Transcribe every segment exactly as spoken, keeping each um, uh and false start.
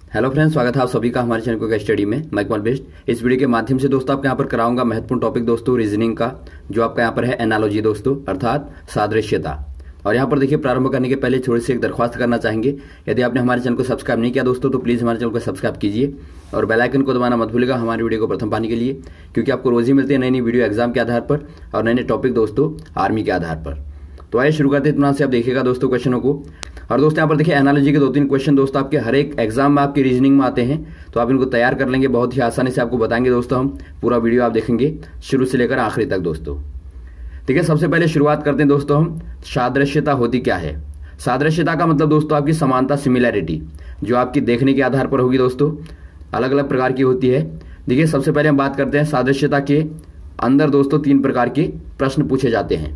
Hello friends, स्वागत है आप सभी का हमारे चैनल को स्टडी में। मैं कमल बेस्ट। इस वीडियो के माध्यम से दोस्तों आपके यहाँ पर कराऊंगा महत्वपूर्ण टॉपिक दोस्तों रीजनिंग का, जो आपका यहाँ पर है एनालॉजी दोस्तों, अर्थात सादृश्यता। और यहाँ पर देखिए, प्रारंभ करने के पहले थोड़ी सी एक दरख्वास्त करना चाहेंगे। यदि आपने हमारे चैनल को सब्सक्राइब नहीं किया दोस्तों तो प्लीज़ हमारे चैनल को सब्सक्राइब कीजिए और बेल आइकन को दबाना मत भूलिएगा हमारी वीडियो को प्रथम पाने के लिए, क्योंकि आपको रोज ही मिलती है नई नई वीडियो एग्जाम के आधार पर और नए नए टॉपिक दोस्तों आर्मी के आधार पर। तो आइए शुरू करते हैं। इतना से आप देखिएगा दोस्तों क्वेश्चनों को। और दोस्तों यहाँ पर देखिए, एनालॉजी के दो तीन क्वेश्चन दोस्तों आपके हर एक एग्जाम में आपकी रीजनिंग में आते हैं, तो आप इनको तैयार कर लेंगे। बहुत ही आसानी से आपको बताएंगे दोस्तों हम। पूरा वीडियो आप देखेंगे शुरू से लेकर आखिरी तक दोस्तों। ठीक है, सबसे पहले शुरुआत करते हैं दोस्तों हम। सादृश्यता होती क्या है? सादृश्यता का मतलब दोस्तों आपकी समानता, सिमिलैरिटी, जो आपकी देखने के आधार पर होगी दोस्तों, अलग अलग प्रकार की होती है। देखिए, सबसे पहले हम बात करते हैं सादृश्यता के अंदर दोस्तों तीन प्रकार के प्रश्न पूछे जाते हैं।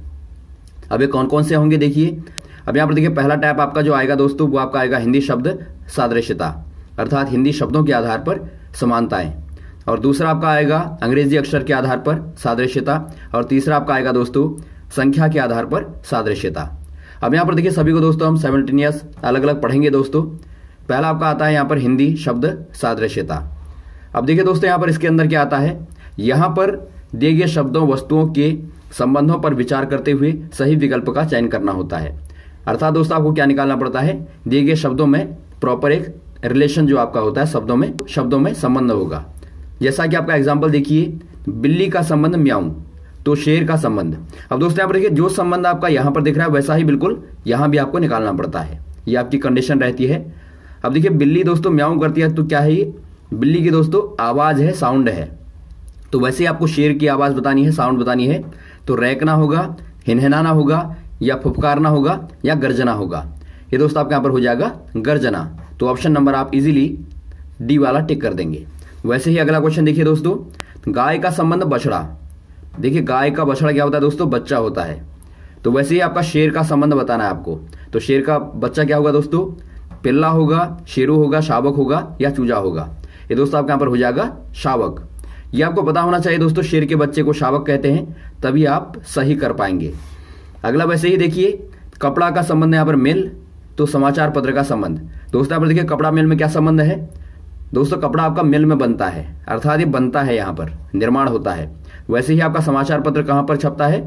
अब ये कौन कौन से होंगे देखिए। अब यहाँ पर देखिए, पहला टाइप आपका जो आएगा दोस्तों वो आपका आएगा हिंदी शब्द सादृश्यता, अर्थात हिंदी शब्दों के आधार पर समानताएं। और दूसरा आपका आएगा अंग्रेजी अक्षर के आधार पर सादृश्यता। और तीसरा आपका आएगा दोस्तों संख्या के आधार पर सादृश्यता। अब यहाँ पर देखिए, सभी को दोस्तों हम साइमल्टेनियस अलग अलग पढ़ेंगे दोस्तों। पहला आपका आता है यहाँ पर हिंदी शब्द सादृश्यता। अब देखिए दोस्तों, यहाँ पर इसके अंदर क्या आता है, यहाँ पर दिए गए शब्दों वस्तुओं के संबंधों पर विचार करते हुए सही विकल्प का चयन करना होता है। अर्थात दोस्तों आपको क्या निकालना पड़ता है, दिए गए शब्दों में प्रॉपर एक रिलेशन जो आपका होता है, शब्दों में शब्दों में संबंध होगा। जैसा कि आपका एग्जांपल देखिए, बिल्ली का संबंध म्याऊं, तो शेर का संबंध। अब दोस्तों यहाँ पर देखिए, जो संबंध आपका यहाँ पर दिख रहा है वैसा ही बिल्कुल यहाँ भी आपको निकालना पड़ता है। ये आपकी कंडीशन रहती है। अब देखिए, बिल्ली दोस्तों म्याऊं करती है, तो क्या है ये, बिल्ली की दोस्तों आवाज है, साउंड है। तो वैसे ही आपको शेर की आवाज बतानी है, साउंड बतानी है, तो रैकना होगा, हिनहिनाना होगा, या फुफकारना होगा, या गर्जना होगा। ये दोस्तों आपके यहाँ पर हो जाएगा गर्जना। तो ऑप्शन नंबर आप इजीली डी वाला टिक कर देंगे। वैसे ही अगला क्वेश्चन देखिए दोस्तों, गाय का संबंध बछड़ा। देखिए, गाय का बछड़ा क्या होता है दोस्तों, बच्चा होता है। तो वैसे ही आपका शेर का संबंध बताना है आपको। तो शेर का बच्चा क्या होगा दोस्तों, पिल्ला होगा, शेरू होगा, शावक होगा, या चूजा होगा। ये दोस्तों आपके यहाँ पर हो जाएगा शावक। ये आपको पता होना चाहिए दोस्तों, शेर के बच्चे को शावक कहते हैं, तभी आप सही कर पाएंगे। अगला वैसे ही देखिए, कपड़ा का संबंध यहाँ पर मिल, तो समाचार पत्र का संबंध। दोस्तों यहाँ पर देखिए, कपड़ा मिल में क्या संबंध है दोस्तों, कपड़ा आपका मिल में बनता है, अर्थात ये बनता है, यहाँ पर निर्माण होता है। वैसे ही आपका समाचार पत्र कहाँ पर छपता है,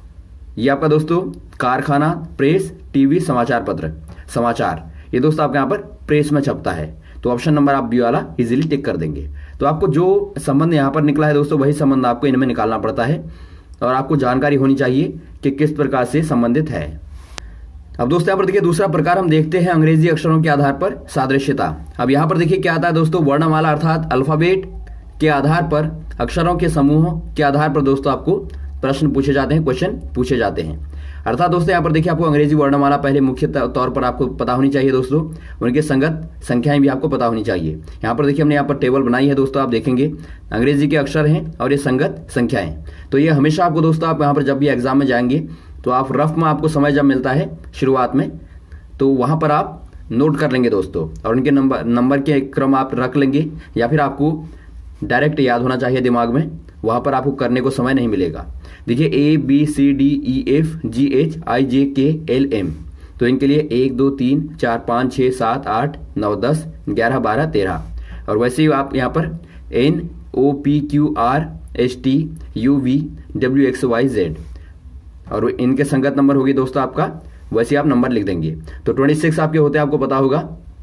ये आपका दोस्तों कारखाना, प्रेस, टीवी, समाचार पत्र, समाचार, ये दोस्तों आपके यहाँ पर प्रेस में छपता है। तो ऑप्शन नंबर आप बी वाला इजीली टिक कर देंगे। तो आपको जो संबंध यहाँ पर निकला है दोस्तों, वही संबंध आपको इनमें निकालना पड़ता है, और आपको जानकारी होनी चाहिए कि किस प्रकार से संबंधित है। अब दोस्तों यहाँ पर देखिए, दूसरा प्रकार हम देखते हैं अंग्रेजी अक्षरों के आधार पर सादृश्यता। अब यहाँ पर देखिए क्या आता है दोस्तों, वर्णमाला अर्थात अल्फाबेट के आधार पर, अक्षरों के समूहों के आधार पर दोस्तों आपको प्रश्न पूछे जाते हैं, क्वेश्चन पूछे जाते हैं। अर्थात दोस्तों यहाँ पर देखिए, आपको अंग्रेजी वर्णमाला पहले मुख्य तौर पर आपको पता होनी चाहिए दोस्तों, उनके संगत संख्याएं भी आपको पता होनी चाहिए। यहाँ पर देखिए, हमने यहाँ पर टेबल बनाई है दोस्तों, आप देखेंगे अंग्रेजी के अक्षर हैं और ये संगत संख्याएं। तो ये हमेशा आपको दोस्तों, आप यहाँ पर जब भी एग्जाम में जाएंगे तो आप रफ में आपको समय जब मिलता है शुरुआत में, तो वहाँ पर आप नोट कर लेंगे दोस्तों, और उनके नंबर नंबर के क्रम आप रख लेंगे, या फिर आपको डायरेक्ट याद होना चाहिए दिमाग में, वहाँ पर आपको करने को समय नहीं मिलेगा। देखिए, A B C D E F G H I J K L M, तो इनके लिए एक दो तीन चार पाँच छः सात आठ नौ दस ग्यारह बारह तेरह। और वैसे ही आप यहाँ पर N O P Q R S T U V W X Y Z, और इनके संगत नंबर होगी दोस्तों आपका, वैसे आप नंबर लिख देंगे। तो छब्बीस आपके होते हैं, आपको पता होगा।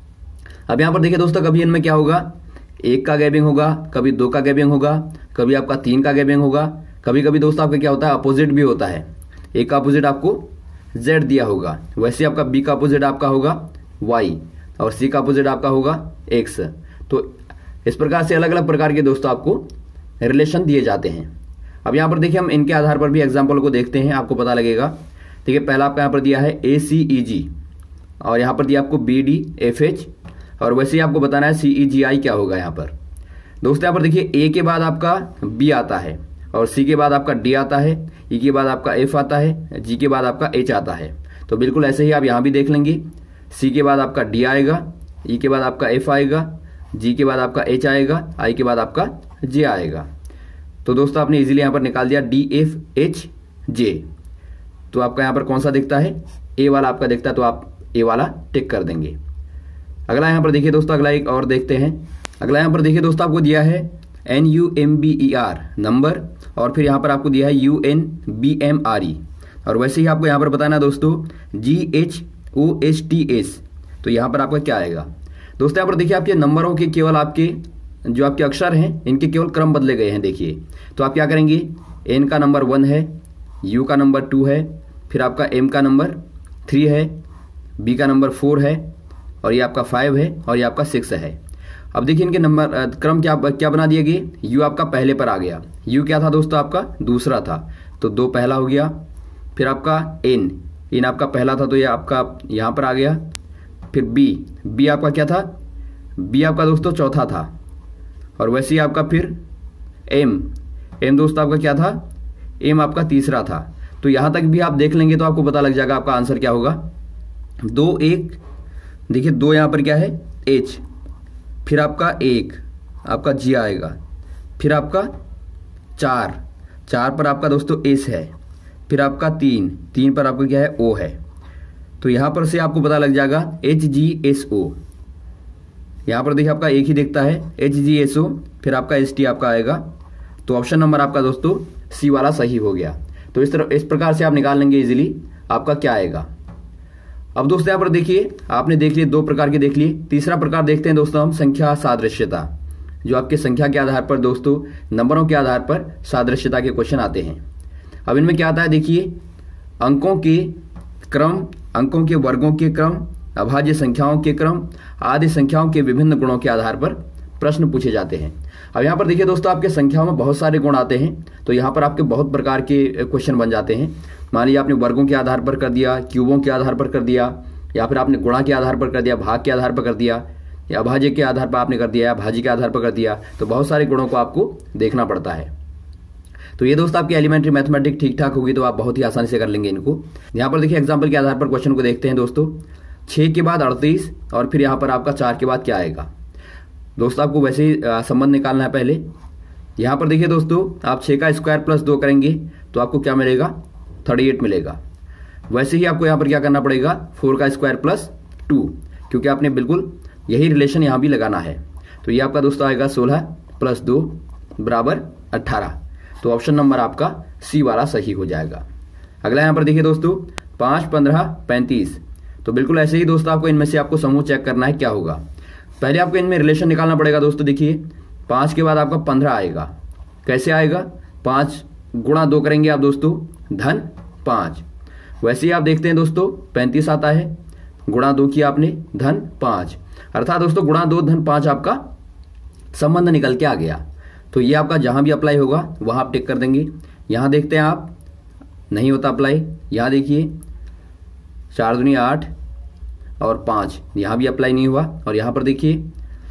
अब यहाँ पर देखिए दोस्तों, कभी इनमें क्या होगा, एक का गैबिंग होगा, कभी दो का गैबिंग होगा, कभी आपका तीन का गैबिंग होगा, कभी कभी दोस्तों आपका क्या होता है, अपोजिट भी होता है। एक का अपोजिट आपको जेड दिया होगा, वैसे आपका बी का अपोजिट आपका होगा वाई, और सी का अपोजिट आपका होगा एक्स। तो इस प्रकार से अलग अलग प्रकार के दोस्तों आपको रिलेशन दिए जाते हैं। अब यहाँ पर देखिए, हम इनके आधार पर भी एग्जाम्पल को देखते हैं, आपको पता लगेगा। ठीक है, पहला आपका यहाँ पर दिया है ए सी ई जी, और यहाँ पर दिया आपको बी डी एफ एच, और वैसे ही आपको बताना है सी ई जी आई क्या होगा। यहाँ पर दोस्तों यहाँ पर देखिए, ए के बाद आपका बी आता है, और सी के बाद आपका डी आता है, ई के बाद आपका एफ आता है, जी के बाद आपका एच आता है। तो बिल्कुल ऐसे ही आप यहाँ भी देख लेंगे, सी के बाद आपका डी आएगा, ई के बाद आपका एफ आएगा, जी के बाद आपका एच आएगा, आई के बाद आपका जे आएगा। तो दोस्तों आपने इजीली यहाँ पर निकाल दिया डी एफ एच जे। तो आपका यहाँ पर कौन सा दिखता है, ए वाला आपका दिखता है, तो आप ए वाला टिक कर देंगे। अगला यहाँ पर देखिए दोस्तों, अगला एक और देखते हैं। अगला यहाँ पर देखिए दोस्तों, आपको दिया है N U M B E R number, और फिर यहाँ पर आपको दिया है U N B M R E, और वैसे ही आपको यहाँ पर बताना दोस्तों G H O S T S. तो यहाँ पर आपका क्या आएगा दोस्तों? यहाँ पर देखिए आपके नंबरों के केवल आपके जो आपके अक्षर हैं इनके केवल क्रम बदले गए हैं। देखिए तो आप क्या करेंगे, एन का नंबर वन है, यू का नंबर टू है, फिर आपका एम का नंबर थ्री है, बी का नंबर फोर है, और ये आपका फाइव है, और ये आपका सिक्स है। अब देखिए इनके नंबर क्रम क्या क्या बना दिए गए। यू आपका पहले पर आ गया, यू क्या था दोस्तों? आपका दूसरा था, तो दो पहला हो गया। फिर आपका एन, एन आपका पहला था तो ये आपका यहाँ पर आ गया। फिर बी, बी आपका क्या था? बी आपका दोस्तों चौथा था, और वैसे ही आपका फिर एम, एम दोस्तों आपका क्या था? एम आपका तीसरा था। तो यहाँ तक भी आप देख लेंगे तो आपको पता लग जाएगा आपका आंसर क्या होगा। दो एक, देखिए दो यहाँ पर क्या है? एच, फिर आपका एक आपका जी आएगा, फिर आपका चार, चार पर आपका दोस्तों एस है, फिर आपका तीन, तीन पर आपका क्या है? ओ है। तो यहाँ पर से आपको पता लग जाएगा एच जी एस ओ। यहाँ पर देखिए आपका एक ही दिखता है एच जी एस ओ, फिर आपका एस टी आपका आएगा। तो ऑप्शन नंबर आपका दोस्तों सी वाला सही हो गया। तो इस तरह इस प्रकार से आप निकाल लेंगे इजीली आपका क्या आएगा। अब दोस्तों यहाँ पर देखिए आपने देख लिए दो प्रकार के देख लिए, तीसरा प्रकार देखते हैं दोस्तों हम संख्या सादृश्यता, जो आपके संख्या के आधार पर दोस्तों नंबरों के आधार पर सादृश्यता के क्वेश्चन आते हैं। अब इनमें क्या आता है, देखिए अंकों के क्रम, अंकों के वर्गों के क्रम, अभाज्य संख्याओं के क्रम आदि संख्याओं के विभिन्न गुणों के आधार पर प्रश्न पूछे जाते हैं। अब यहाँ पर देखिए दोस्तों आपके संख्याओं में बहुत सारे गुण आते हैं, तो यहाँ पर आपके बहुत प्रकार के क्वेश्चन बन जाते हैं। मान लीजिए आपने वर्गों के आधार पर कर दिया, क्यूबों के आधार पर कर दिया, या फिर आपने गुणा के आधार पर कर दिया, भाग के आधार पर कर दिया, या अभाज्य के आधार पर आपने कर दिया, या भाज्य के आधार पर कर दिया। तो बहुत सारे गुणों को आपको देखना पड़ता है। तो ये दोस्तों आपकी एलिमेंट्री मैथमेटिक्स ठीक ठाक होगी तो आप बहुत ही आसानी से कर लेंगे इनको। यहाँ पर देखिए एग्जाम्पल के आधार पर क्वेश्चन को देखते हैं दोस्तों। छः के बाद अड़तीस, और फिर यहाँ पर आपका चार के बाद क्या आएगा दोस्तों? आपको वैसे ही संबंध निकालना है पहले। यहाँ पर देखिए दोस्तों आप छः का स्क्वायर प्लस दो करेंगे तो आपको क्या मिलेगा? थर्टी एट मिलेगा। वैसे ही आपको यहाँ पर क्या करना पड़ेगा? फोर का स्क्वायर प्लस टू, क्योंकि आपने बिल्कुल यही रिलेशन यहाँ भी लगाना है। तो ये आपका दोस्तों आएगा सोलह प्लस दो बराबर अट्ठारह। तो ऑप्शन नंबर आपका सी वाला सही हो जाएगा। अगला यहाँ पर देखिए दोस्तों पाँच पंद्रह पैंतीस। तो बिल्कुल ऐसे ही दोस्तों आपको इनमें से आपको समूह चेक करना है क्या होगा। पहले आपको इनमें रिलेशन निकालना पड़ेगा दोस्तों। देखिए पाँच के बाद आपका पंद्रह आएगा। कैसे आएगा? पाँच गुणा दो करेंगे आप दोस्तों, धन पाँच। वैसे ही आप देखते हैं दोस्तों पैंतीस आता है, गुणा दो किया आपने, धन पाँच। अर्थात दोस्तों गुणा दो धन पाँच आपका संबंध निकल के आ गया। तो ये आपका जहां भी अप्लाई होगा वहां आप टिक कर देंगे। यहां देखते हैं आप नहीं होता अप्लाई, यहां देखिए चार दूनी आठ और पाँच, यहाँ भी अप्लाई नहीं हुआ। और यहाँ पर देखिए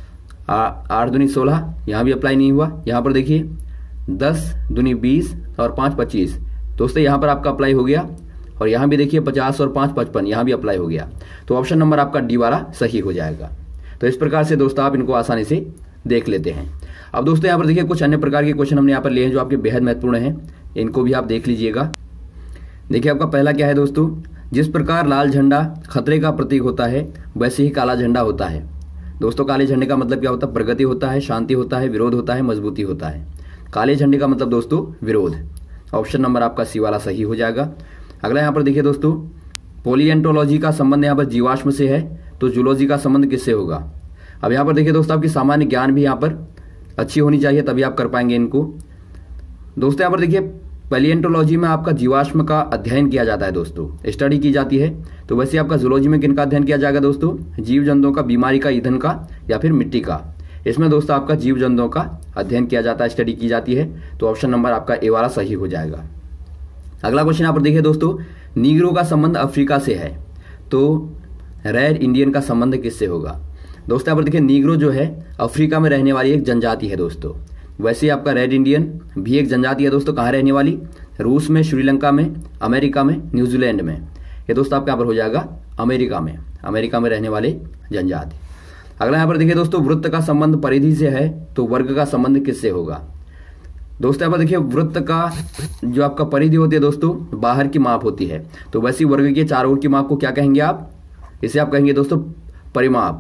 आठ दूनी सोलह, यहाँ भी अप्लाई नहीं हुआ। यहाँ पर देखिए दस दूनी बीस और पाँच पच्चीस, दोस्तों यहाँ पर आपका अप्लाई हो गया। और यहाँ भी देखिए पचास और पाँच पचपन, यहाँ भी अप्लाई हो गया। तो ऑप्शन नंबर आपका डी वाला सही हो जाएगा। तो इस प्रकार से दोस्तों आप इनको आसानी से देख लेते हैं। अब दोस्तों यहाँ पर देखिए कुछ अन्य प्रकार के क्वेश्चन हमने यहाँ पर लिए हैं जो आपके बेहद महत्वपूर्ण हैं, इनको भी आप देख लीजिएगा। देखिए आपका पहला क्या है दोस्तों, जिस प्रकार लाल झंडा खतरे का प्रतीक होता है वैसे ही काला झंडा होता है। दोस्तों काले झंडे का मतलब क्या होता है? प्रगति होता है, शांति होता है, विरोध होता है, मजबूती होता है। काले झंडे का मतलब दोस्तों विरोध। ऑप्शन नंबर आपका सी वाला सही हो जाएगा। अगला यहाँ पर देखिए दोस्तों पॉलिएंटोलॉजी का संबंध यहाँ पर जीवाश्म से है, तो जूलॉजी का संबंध किससे होगा? अब यहाँ पर देखिए दोस्तों आपकी सामान्य ज्ञान भी यहाँ पर अच्छी होनी चाहिए तभी आप कर पाएंगे इनको। दोस्तों यहाँ पर देखिए पैलिएंटोलॉजी में आपका जीवाश्म का अध्ययन किया जाता है दोस्तों, स्टडी की जाती है। तो वैसे आपका जूलॉजी में किन का अध्ययन किया जाएगा दोस्तों? जीव जंतुओं का, बीमारी का, ईंधन का या फिर मिट्टी का। इसमें दोस्तों आपका जीव जंतुओं का अध्ययन किया जाता है, स्टडी की जाती है। तो ऑप्शन नंबर आपका ए वाला सही हो जाएगा। अगला क्वेश्चन यहाँ पर देखिए दोस्तों, नीग्रो का संबंध अफ्रीका से है, तो रेड इंडियन का संबंध किससे होगा? दोस्तों यहाँ पर देखिए नीग्रो जो है अफ्रीका में रहने वाली एक जनजाति है दोस्तों। वैसे आपका रेड इंडियन भी एक जनजाति है दोस्तों। कहाँ रहने वाली? रूस में, श्रीलंका में, अमेरिका में, न्यूजीलैंड में। ये दोस्तों आपका यहाँ पर हो जाएगा अमेरिका में, अमेरिका में रहने वाले जनजाति। अगला यहाँ पर देखिए दोस्तों वृत्त का संबंध परिधि से है, तो वर्ग का संबंध किससे होगा? दोस्तों यहाँ पर देखिए वृत्त का जो आपका परिधि होती है दोस्तों बाहर की माप होती है, तो वैसी वर्ग के चारों ओर की माप को क्या कहेंगे आप? इसे आप कहेंगे दोस्तों परिमाप।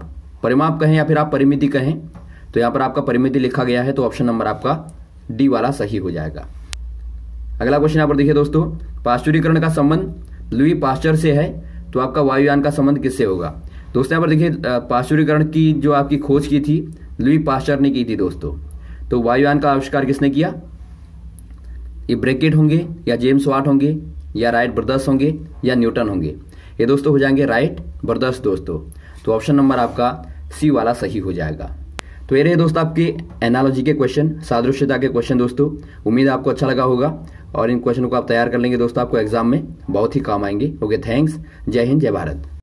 परिमाप कहें या फिर आप परिमिति कहें, तो यहाँ पर आपका परिमिति लिखा गया है, तो ऑप्शन नंबर आपका डी वाला सही हो जाएगा। अगला क्वेश्चन यहाँ पर देखिए दोस्तों, पाश्चुरीकरण का संबंध लुई पास्चर से है, तो आपका वायुयान का संबंध किससे होगा? दोस्तों यहाँ पर देखिए पाश्चुरीकरण की जो आपकी खोज की थी लुई पास्चर ने की थी दोस्तों। तो वायुयान का आविष्कार किसने किया? ये ब्रैकेट होंगे या जेम्स वाट होंगे या राइट ब्रदर्स होंगे या न्यूटन होंगे? ये दोस्तों हो जाएंगे राइट ब्रदर्स दोस्तों। तो ऑप्शन नंबर आपका सी वाला सही हो जाएगा। तो ये रहे दोस्तों आपके एनालॉजी के क्वेश्चन, सादृश्यता के क्वेश्चन दोस्तों। उम्मीद है आपको अच्छा लगा होगा और इन क्वेश्चनों को आप तैयार कर लेंगे दोस्तों, आपको एग्जाम में बहुत ही काम आएंगे। Okay, thanks. जय हिंद, जय भारत।